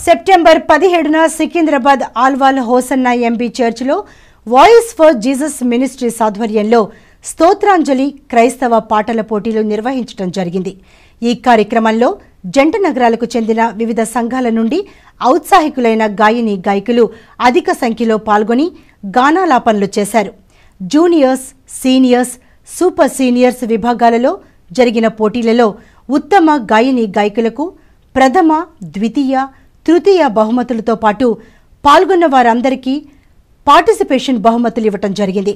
September 17న Secunderabad Alwal Hosanna MB చర్చిలో voice for Jesus ministries ఆధ్వర్యంలో స్తోత్రాంజలి క్రైస్తవ పాటల పోటీలు నిర్వహించడం జరిగింది. ఈ కార్యక్రమంలో జంట నగరాలకు చెందిన వివిధ సంఘాల నుండి ఔత్సాహికులైన గాయని గాయకులు అధిక సంఖ్యలో పాల్గొని గానాలాపనలు చేశారు. జూనియర్స్, సీనియర్స్, సూపర్ సీనియర్స్ విభాగాలలో జరిగిన పోటీలలో ఉత్తమ గాయని గాయకులకు ప్రథమ, ద్వితీయ, తృతీయ బహుమతులతో పాటు పాల్గొన్న వారందరికీ పార్టిసిపేషన్ బహుమతులు ఇవ్వటం జరిగింది.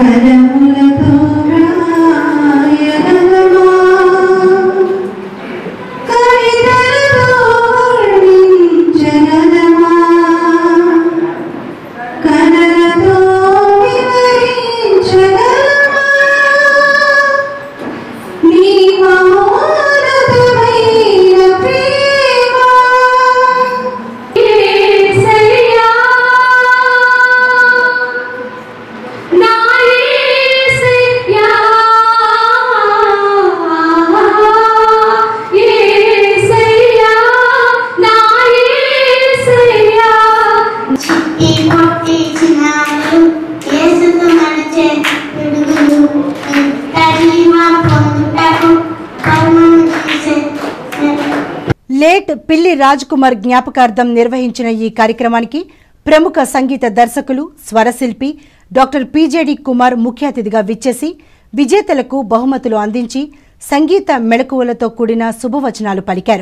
లేట్ పిల్లి రాజ్ కుమార్ జ్ఞాపకార్థం నిర్వహించిన ఈ కార్యక్రమానికి ప్రముఖ సంగీత దర్శకులు, స్వరశిల్పి డాక్టర్ పిజేడి కుమార్ ముఖ్య అతిథిగా విచ్చేసి విజేతలకు బహుమతులు అందించి సంగీత మెళకువలతో కూడిన శుభవచనాలు పలికారు.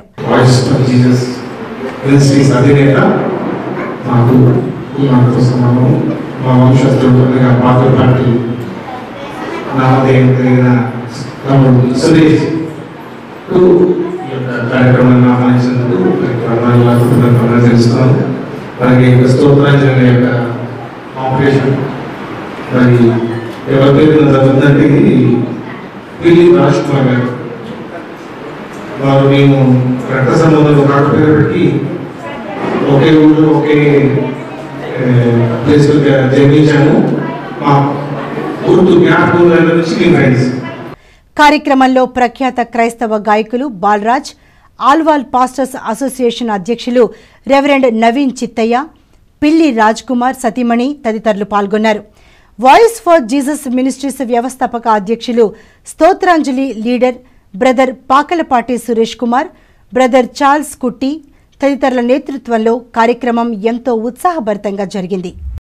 కార్యక్రమాన్ని ఆహ్వానించినందుకు తెలుస్తాను. అలాగే స్తోత్రాంజలి యొక్క ఆపరేషన్ మరి ఎవరి పేరు జరుగుతుందంటే ఇది పిల్లి రాజ్ కుమార్ గారు. వారు మేము రక్త సంబంధంలో కాకపోయేటప్పటికీ ఒకే ఊళ్ళో ఒకే ప్లేస్ జన్మించాము. మా గుర్తు జ్ఞాపకం నుంచి మేము ఫ్రెండ్స్. కార్యక్రమంలో ప్రఖ్యాత క్రైస్తవ గాయకులు బాలరాజ్, ఆల్వాల్ పాస్టర్స్ అసోసియేషన్ అధ్యక్షులు రెవరెండ్ నవీన్ చిత్తయ్య, పిల్లి రాజ్ కుమార్ సతీమణి తదితరులు పాల్గొన్నారు. వాయిస్ ఫర్ జీసస్ మినిస్ట్రీస్ వ్యవస్థాపక అధ్యక్షులు, స్తోత్రాంజలి leader brother Pakalapati Suresh Kumar, brother Charles Kutty తదితరుల నేతృత్వంలో కార్యక్రమం ఎంతో ఉత్సాహభరితంగా జరిగింది.